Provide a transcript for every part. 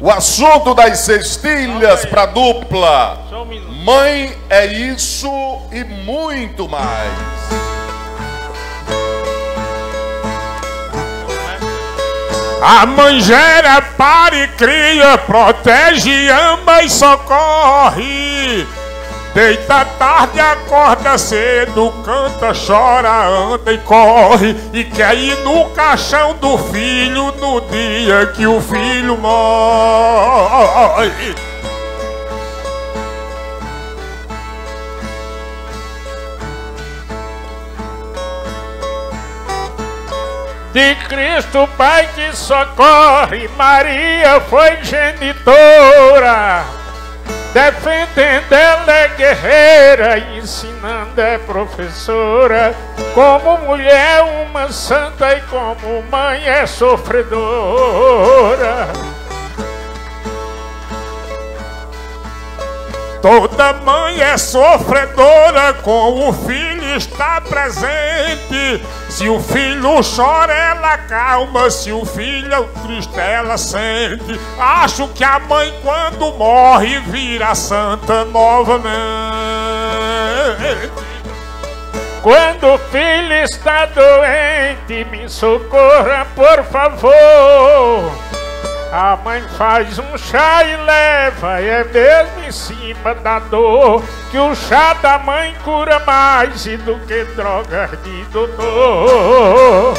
O assunto das cestilhas para dupla. Mãe é isso e muito mais. A mãe gera, para e cria, protege, ama e socorre. Deita tarde, acorda cedo, canta, chora, anda e corre. E quer ir no caixão do filho no dia que o filho morre. De Cristo Pai que socorre, Maria foi genitora. Defendendo ela é guerreira, ensinando é professora. Como mulher uma santa e como mãe é sofredora. Toda mãe é sofredora, com o filho está presente. Se o filho chora, ela calma, se o filho é triste, ela sente. Acho que a mãe, quando morre, vira santa novamente. Quando o filho está doente, me socorra, por favor. A mãe faz um chá e leva, é mesmo em cima da dor, que o chá da mãe cura mais do que drogas de doutor.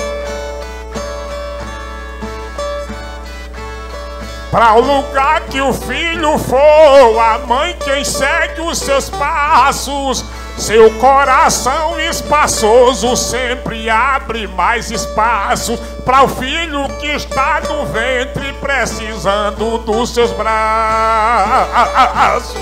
Para o lugar que o filho for, a mãe quem segue os seus passos. Seu coração espaçoso sempre abre mais espaço para o filho que está no ventre precisando dos seus braços.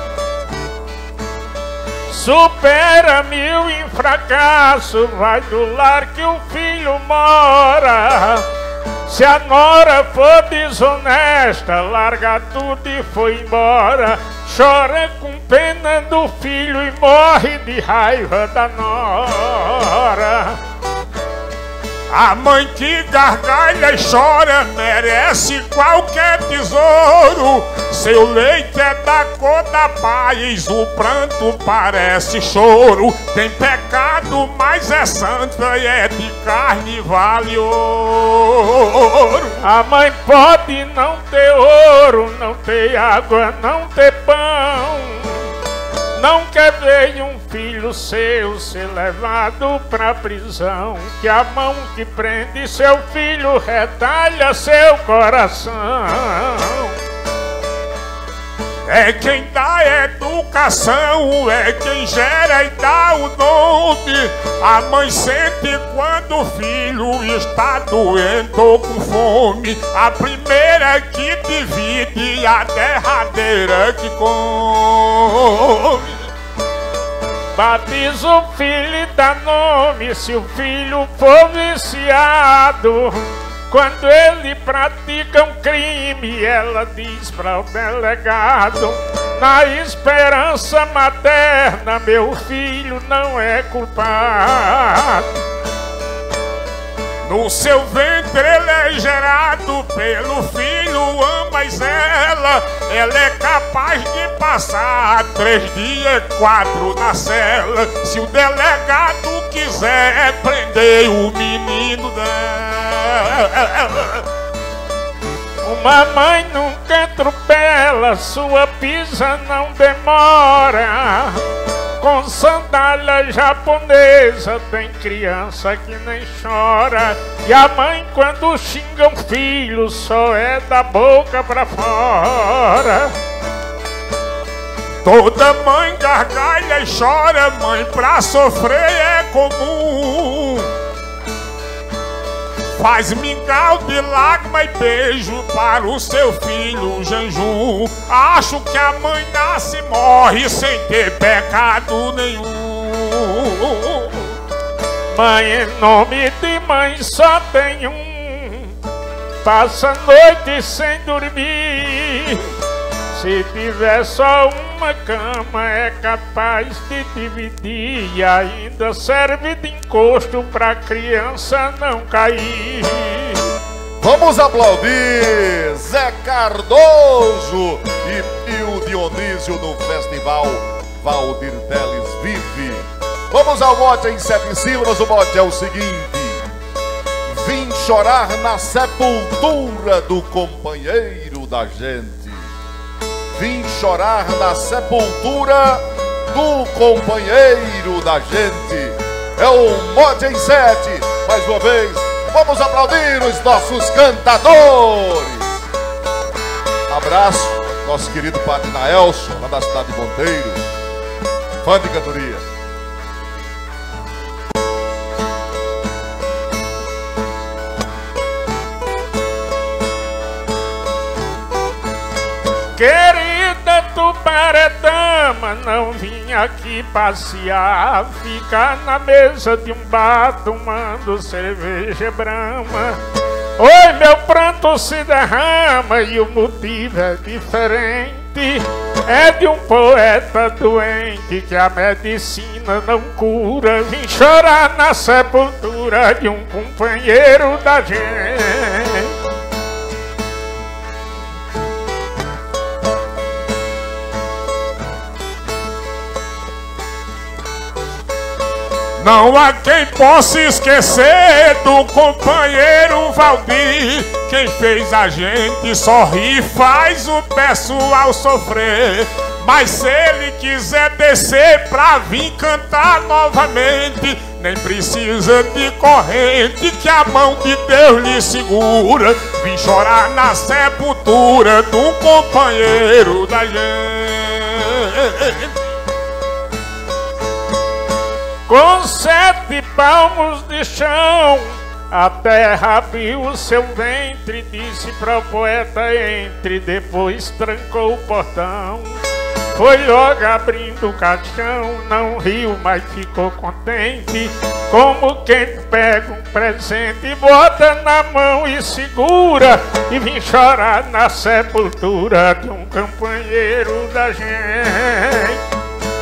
Supera mil em fracasso, vai do lar que o filho mora. Se a nora for desonesta, larga tudo e foi embora. Chora com pena do filho e morre de raiva da nora. A mãe que gargalha e chora merece qualquer tesouro. Seu leite é da cor da paz, o pranto parece choro. Tem pecado, mas é santa e é de carne vale ouro. A mãe pode não ter ouro, não ter água, não ter pão. Não quer ver um filho seu ser levado pra prisão. Que a mão que prende seu filho retalha seu coração. É quem dá educação, é quem gera e dá o nome. A mãe sente quando o filho está doente ou com fome. A primeira que divide, a derradeira que come. Batiza o filho e dá nome se o filho for viciado. Quando ele pratica um crime, ela diz para o delegado: na esperança materna, meu filho não é culpado. No seu ventre ele é gerado pelo filho, amas ela. Ela é capaz de passar 3 dias, 4 na cela. Se o delegado quiser prender o menino dela. Uma mãe nunca atropela, sua pisa não demora. Com sandália japonesa tem criança que nem chora. E a mãe quando xinga um filho só é da boca pra fora. Toda mãe gargalha e chora, mãe pra sofrer é comum. Faz mingau de lágrima e beijo para o seu filho jejum. Acho que a mãe nasce e morre sem ter pecado nenhum. Mãe, em nome de mãe só tem um. Passa a noite sem dormir. Se tiver só uma cama é capaz de dividir. E ainda serve de encosto pra criança não cair. Vamos aplaudir Zé Zé Cardoso e o Dionísio no Festival Valdir Teles Vive. Vamos ao mote em 7 sílabas. O mote é o seguinte: vim chorar na sepultura do companheiro da gente. Vim chorar na sepultura do companheiro da gente. É o mote em 7. Mais uma vez, vamos aplaudir os nossos cantadores. Abraço, nosso querido Padre Naelson, lá da cidade de Monteiro, fã de cantoria. Querida Tuparetama, não vim aqui passear, ficar na mesa de um bar tomando cerveja Brahma. Oi, meu pranto se derrama e o motivo é diferente. É de um poeta doente que a medicina não cura. Vim chorar na sepultura de um companheiro da gente. Não há quem possa esquecer do companheiro Valdir. Quem fez a gente sorrir faz o pessoal sofrer. Mas se ele quiser descer pra vir cantar novamente, nem precisa de corrente que a mão de Deus lhe segura. Vim chorar na sepultura do companheiro da gente. Com 7 palmos de chão, a terra abriu o seu ventre, disse para o poeta entre, depois trancou o portão. Foi logo abrindo o caixão, não riu, mas ficou contente, como quem pega um presente, bota na mão e segura, e vim chorar na sepultura de um companheiro da gente.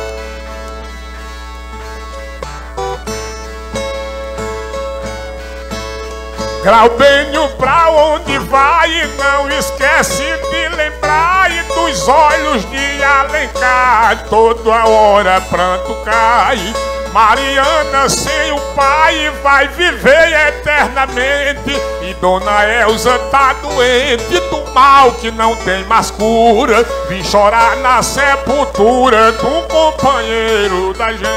Graubenho, pra onde vai? E não esquece de lembrar e dos olhos de Alencar, toda hora pranto cai. Mariana sem o pai vai viver eternamente, e Dona Elza tá doente do mal que não tem mais cura. Vim chorar na sepultura do companheiro da gente.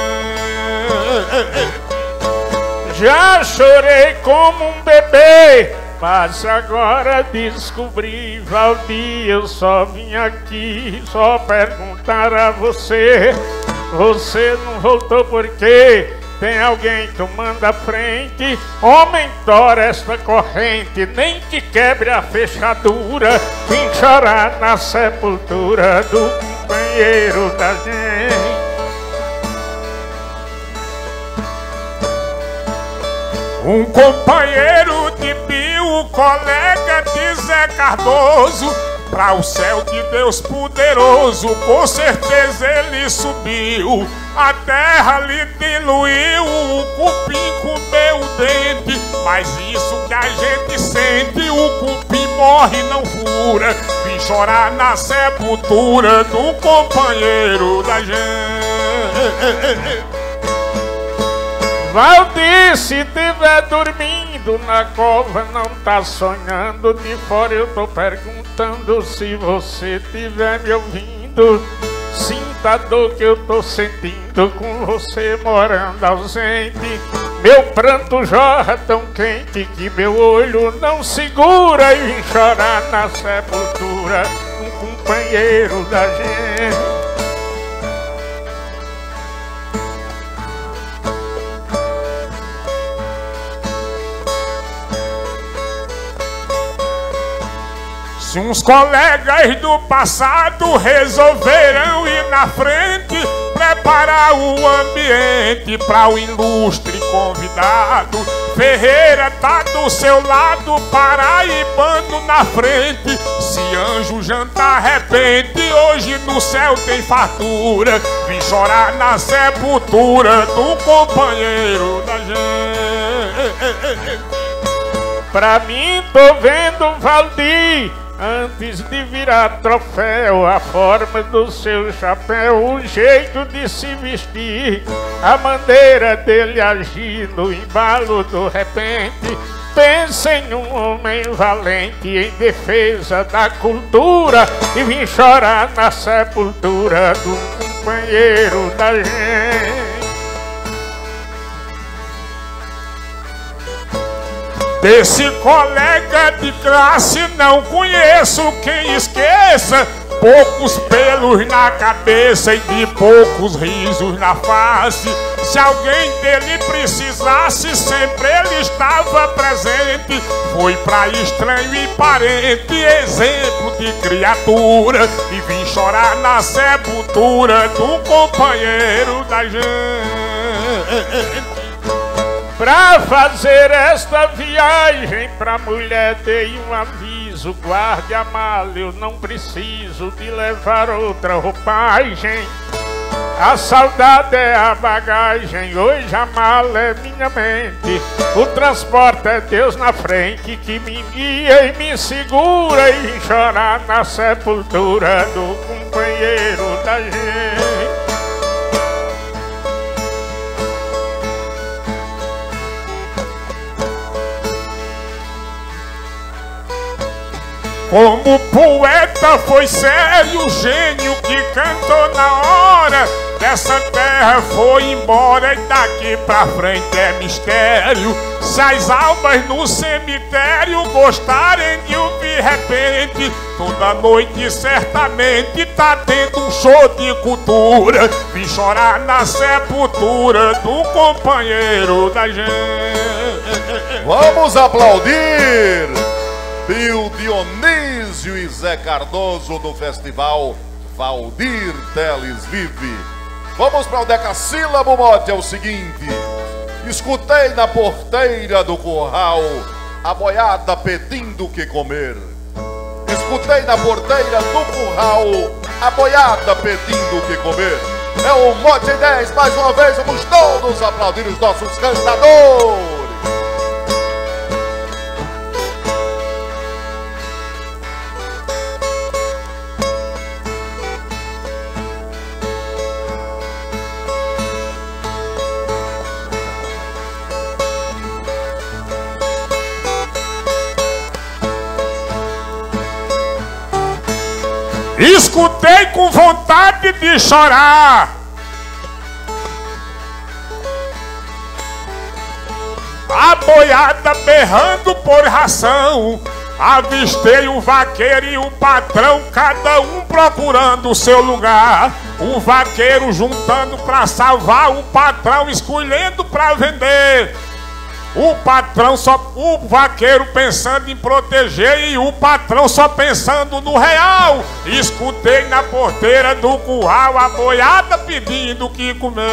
Já chorei como um bebê, mas agora descobri, Valdir, eu só vim aqui só perguntar a você. Você não voltou por quê? Tem alguém tomando a frente? Homem, tora esta corrente, nem que quebre a fechadura. Vim chorar na sepultura do companheiro da gente. Um companheiro de Bio, colega de Zé Cardoso, pra o céu de Deus poderoso, com certeza ele subiu. A terra lhe diluiu, o cupim comeu o dente, mas isso que a gente sente, o cupim morre e não fura. Vim chorar na sepultura do companheiro da gente. Valdir, se tiver dormindo na cova, não tá sonhando. De fora eu tô perguntando, se você tiver me ouvindo, sinta a dor que eu tô sentindo com você morando ausente. Meu pranto jorra tão quente que meu olho não segura, e vim chorar na sepultura um companheiro da gente. Se uns colegas do passado resolveram ir na frente, preparar o ambiente para o ilustre convidado, Ferreira tá do seu lado, paraibano na frente. Se anjo jantar repente, hoje no céu tem fartura. Vim chorar na sepultura do companheiro da gente. Pra mim tô vendo Valdir Antes de virar troféu, a forma do seu chapéu, o jeito de se vestir, a maneira dele agir no embalo do repente. Pensa em um homem valente em defesa da cultura e vim chorar na sepultura do companheiro da gente. Desse colega de classe não conheço quem esqueça poucos pelos na cabeça e de poucos risos na face. Se alguém dele precisasse, sempre ele estava presente. Foi pra estranho e parente, exemplo de criatura, e vim chorar na sepultura do companheiro da gente. Pra fazer esta viagem pra mulher dei um aviso: guarde a mala, eu não preciso de levar outra roupagem. A saudade é a bagagem, hoje a mala é minha mente. O transporte é Deus na frente que me guia e me segura, e vim chorar na sepultura do companheiro da gente. Como poeta foi sério, gênio que cantou na hora. Dessa terra foi embora e daqui pra frente é mistério. Se as almas no cemitério gostarem de ouvir repente, toda noite certamente tá tendo um show de cultura. Vim chorar na sepultura do companheiro da gente. Vamos aplaudir Pio Dionísio e Zé Cardoso do festival Valdir Teles Vive. Vamos para o decassílabo, mote é o seguinte: escutei na porteira do curral a boiada pedindo o que comer. Escutei na porteira do curral a boiada pedindo o que comer. É o mote em 10, mais uma vez vamos todos aplaudir os nossos cantadores. Escutei com vontade de chorar a boiada berrando por ração. Avistei o vaqueiro e o patrão, cada um procurando o seu lugar. O vaqueiro juntando pra salvar, o patrão escolhendo pra vender. O vaqueiro pensando em proteger e o patrão só pensando no real. Escutei na porteira do curral a boiada pedindo o que comer.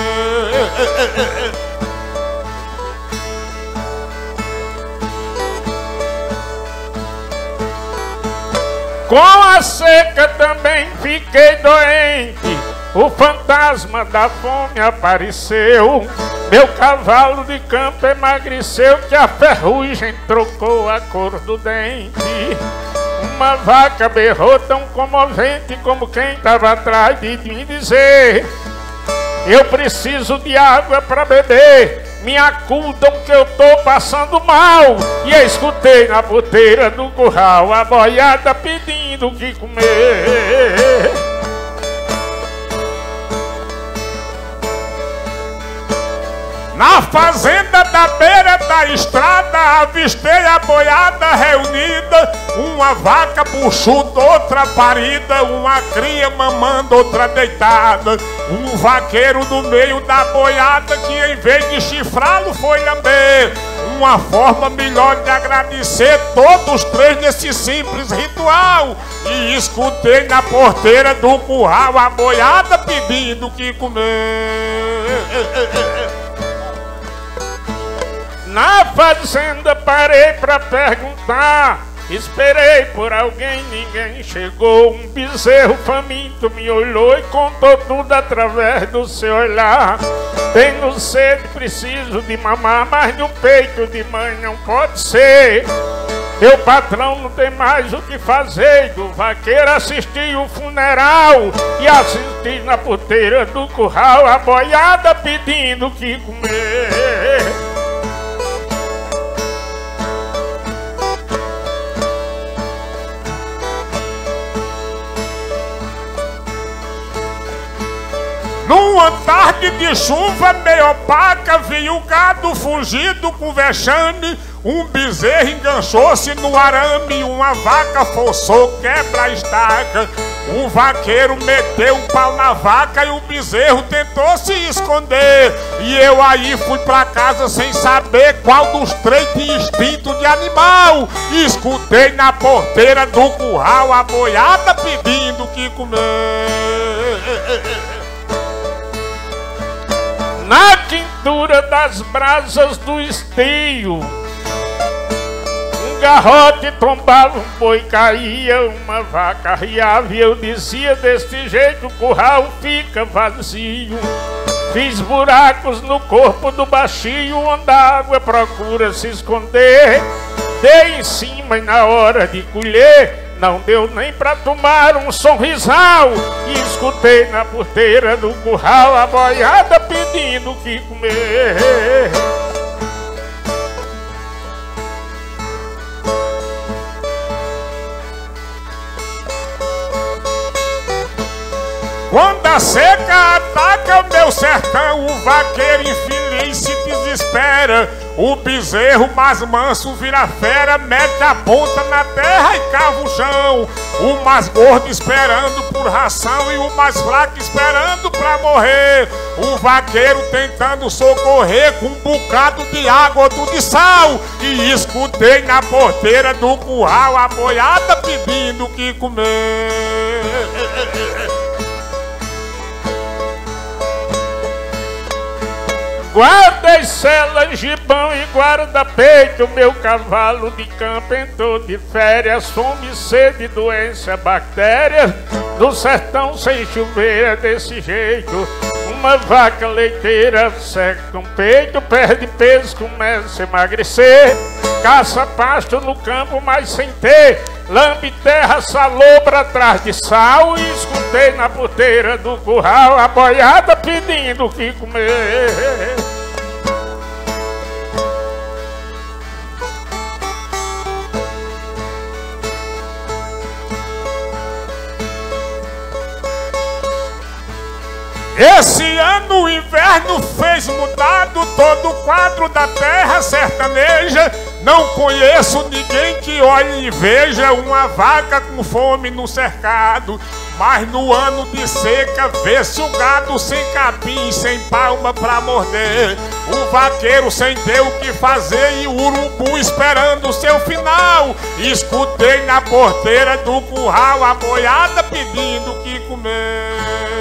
Com a seca também fiquei doente, o fantasma da fome apareceu. Meu cavalo de campo emagreceu, que a ferrugem trocou a cor do dente. Uma vaca berrou tão comovente como quem estava atrás de me dizer: eu preciso de água para beber, me acudam que eu tô passando mal. E eu escutei na porteira do curral a boiada pedindo o que comer. Na fazenda da beira da estrada avistei a boiada reunida. Uma vaca buchuda, outra parida, uma cria mamando, outra deitada. Um vaqueiro no meio da boiada que em vez de chifrá-lo foi lamber. Uma forma melhor de agradecer todos três nesse simples ritual. E escutei na porteira do curral a boiada pedindo o que comer. Na fazenda parei pra perguntar, esperei por alguém, ninguém chegou. Um bezerro faminto me olhou e contou tudo através do seu olhar. Tenho sede, preciso de mamar, mas no peito de mãe não pode ser. Meu patrão não tem mais o que fazer. Do vaqueiro assisti o funeral e assisti na porteira do curral a boiada pedindo o que comer. Numa tarde de chuva meio opaca, vi o gado fugido com vexame. Um bezerro enganchou-se no arame, uma vaca forçou quebra a estaca. Um vaqueiro meteu um pau na vaca e o bezerro tentou se esconder. E eu aí fui pra casa sem saber qual dos três tinha instinto de animal. E escutei na porteira do curral a boiada pedindo o que comer. Na quintura das brasas do esteio, um garrote tombava, um boi caía, uma vaca riava. E eu dizia: deste jeito o curral fica vazio. Fiz buracos no corpo do baixio, onde a água procura se esconder. Dei em cima e na hora de colher não deu nem pra tomar um sorrisal. E escutei na porteira do curral a boiada pedindo o que comer. Quando a seca ataca o meu sertão, o vaqueiro infeliz se desespera. O bezerro mais manso vira fera, mete a ponta na terra e cava o chão. O mais gordo esperando por ração e o mais fraco esperando pra morrer. O vaqueiro tentando socorrer com um bocado de água, outro de sal. E escutei na porteira do curral a boiada pedindo o que comer. Guarda celas, gibão e guarda-peito. Meu cavalo de campo entrou de férias. Fome, sede, doença, bactérias. Do sertão sem chover desse jeito. Uma vaca leiteira seca um peito, perde peso, começa a emagrecer. Caça pasto no campo, mas sem ter. Lambe terra, salobra atrás de sal. E escutei na porteira do curral a boiada pedindo o que comer. Esse ano o inverno fez mudado todo o quadro da terra sertaneja. Não conheço ninguém que olhe e veja uma vaca com fome no cercado. Mas no ano de seca vê-se o gado sem capim, sem palma pra morder. O vaqueiro sem ter o que fazer e o urubu esperando o seu final. Escutei na porteira do curral a boiada pedindo o que comer.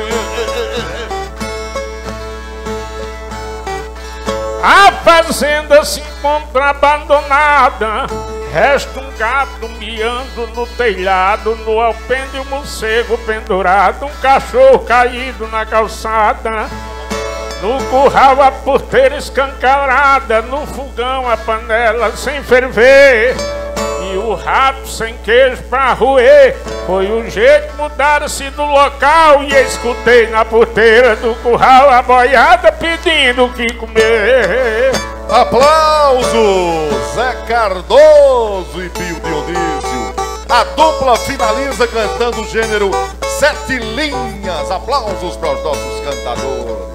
A fazenda se encontra abandonada. Resta um gato miando no telhado. No alpendre um morcego pendurado. Um cachorro caído na calçada. No curral a porteira escancarada. No fogão a panela sem ferver. E o rato sem queijo pra roer. Foi o jeito mudar-se do local. E escutei na porteira do curral a boiada pedindo o que comer. Aplausos! Zé Cardoso e Pio Dionísio. A dupla finaliza cantando o gênero Sete Linhas. Aplausos para os nossos cantadores.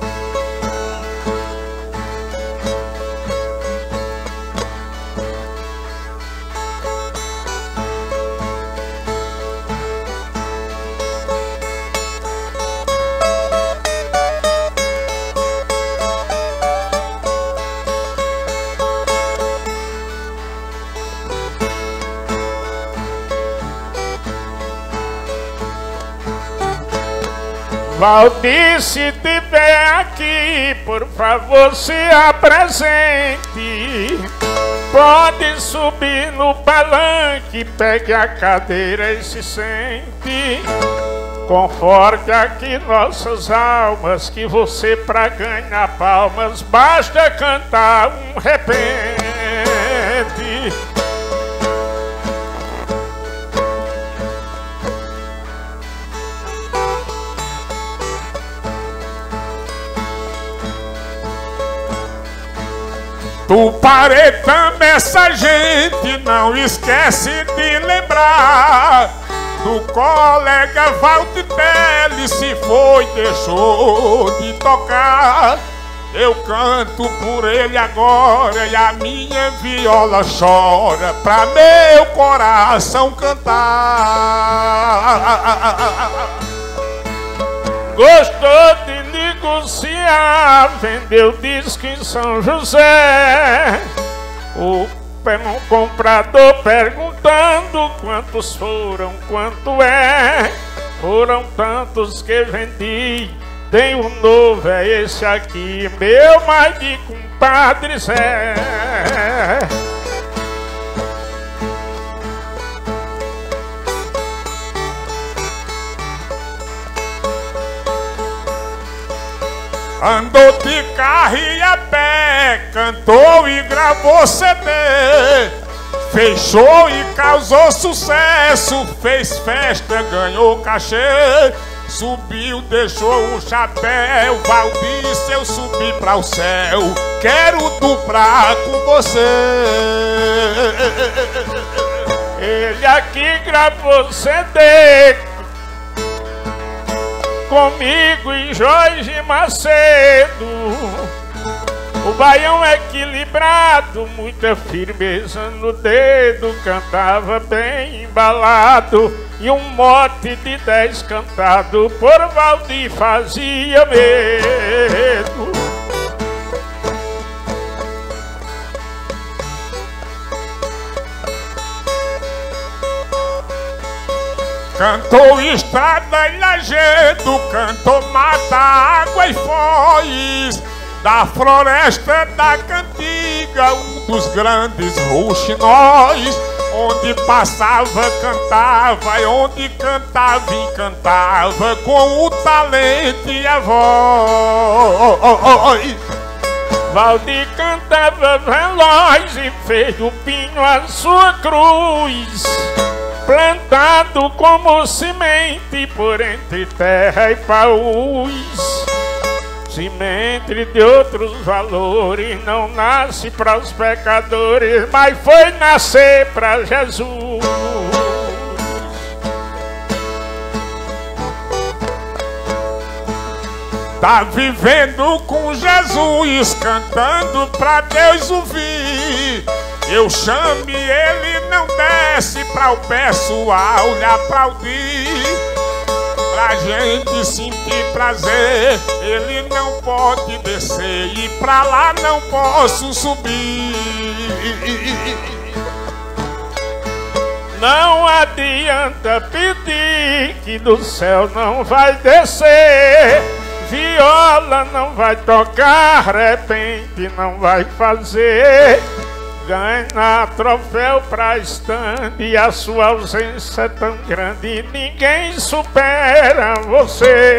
Valdir, se tiver aqui, por favor se apresente. Pode subir no palanque, pegue a cadeira e se sente. Conforte aqui nossas almas, que você pra ganhar palmas basta cantar um repente. Tuparetama, essa gente não esquece de lembrar do colega Valdir Teles, se foi, deixou de tocar. Eu canto por ele agora e a minha viola chora pra meu coração cantar. Gostou de negociar, vendeu disco em São José. O comprador perguntando quantos foram, quanto é. Foram tantos que vendi. Tem um novo, é esse aqui, meu mais de compadre Zé. Andou de carro e a pé, cantou e gravou CD, fechou e causou sucesso, fez festa, ganhou cachê. Subiu, deixou o chapéu, Valdir, se eu subir pra o céu, quero duplar com você. Ele aqui gravou CD comigo e Jorge Macedo. O baião equilibrado, muita firmeza no dedo, cantava bem embalado. E um mote de 10 cantado por Valdir fazia medo. Cantou estrada e lajedo, cantou mata, água e foz, da floresta da cantiga, um dos grandes rouxinóis. Onde passava, cantava, e onde cantava, encantava, com o talento e a voz. Valdir cantava veloz e fez do pinho a sua cruz, plantado como semente por entre terra e paus. Semente de outros valores não nasce para os pecadores, mas foi nascer para Jesus. Tá vivendo com Jesus, cantando pra Deus ouvir. Eu chamo e ele não desce pra o pessoal lhe aplaudir. Pra gente sentir prazer, ele não pode descer, e pra lá não posso subir. Não adianta pedir que do céu não vai descer. Viola não vai tocar, repente não vai fazer. Ganha troféu pra stand e a sua ausência é tão grande, ninguém supera você.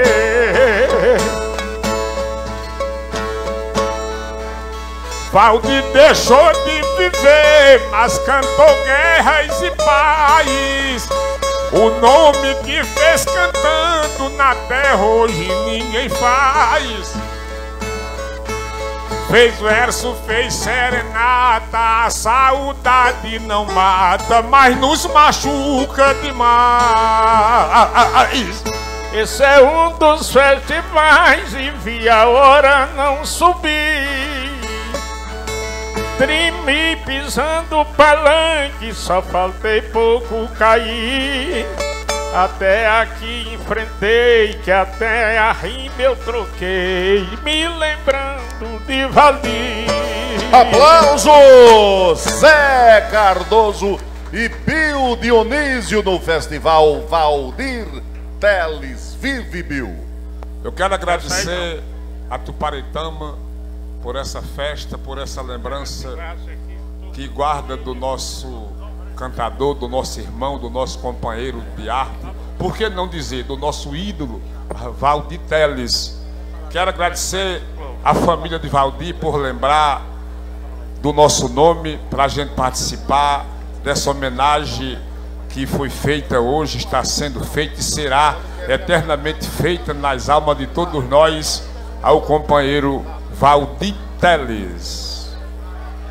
Valdir deixou de viver, mas cantou guerras e paz. O nome que fez cantando na terra hoje ninguém faz. Fez verso, fez serenata, a saudade não mata, mas nos machuca demais. Esse é um dos festivais e vi a hora não subir. Tremi pisando o palanque, só faltei pouco cair. Até aqui enfrentei, que até a rima eu troquei, me lembrando de Valdir. Aplausos! Zé Cardoso e Pio Dionísio no Festival Valdir Teles. Vive, Bill! Eu quero agradecer a Tuparetama por essa festa, por essa lembrança que guarda do nosso cantador, do nosso irmão, do nosso companheiro de arte, por que não dizer do nosso ídolo, Valdir Teles. Quero agradecer a família de Valdir por lembrar do nosso nome, para a gente participar dessa homenagem que foi feita hoje, está sendo feita e será eternamente feita nas almas de todos nós, ao companheiro Valdir Teles.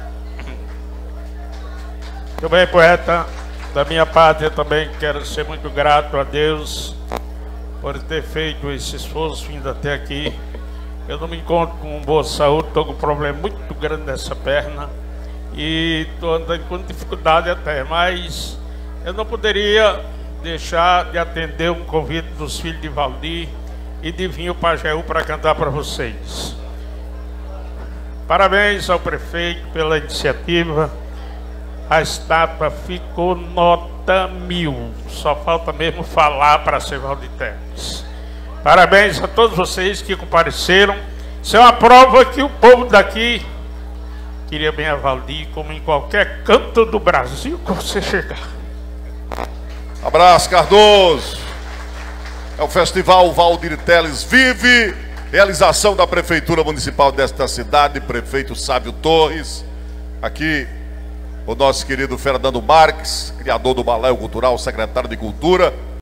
Muito bem, poeta. Da minha parte, eu também quero ser muito grato a Deus por ter feito esse esforço vindo até aqui. Eu não me encontro com boa saúde, estou com um problema muito grande nessa perna e estou andando com dificuldade até, mas eu não poderia deixar de atender um convite dos filhos de Valdir e de Vinho Pajeú para cantar para vocês. Parabéns ao prefeito pela iniciativa. A estátua ficou nota 1000. Só falta mesmo falar para ser Valdir Teles. Parabéns a todos vocês que compareceram. Isso é uma prova que o povo daqui queria bem a Valdir, como em qualquer canto do Brasil que você chegar. Abraço, Cardoso. É o Festival Valdir Teles Vive, realização da Prefeitura Municipal desta cidade, prefeito Sávio Torres. Aqui o nosso querido Fernando Marques, criador do Balé Cultural, secretário de Cultura.